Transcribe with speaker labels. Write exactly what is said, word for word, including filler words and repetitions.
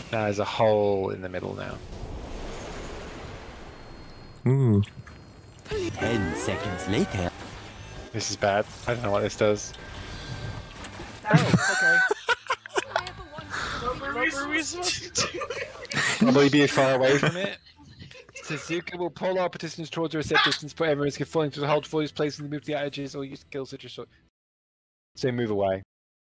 Speaker 1: Now there's a hole in the middle now.
Speaker 2: Hmm.
Speaker 3: Ten seconds later.
Speaker 1: This is bad. I don't know what this does.
Speaker 4: Oh, okay.
Speaker 5: What were we supposed to do?
Speaker 1: Probably be far away from it. Suzuka will pull our participants towards the receptor distance, put everyone risk of falling to the hold for his place and move to the edges or use skills such as short. So move away.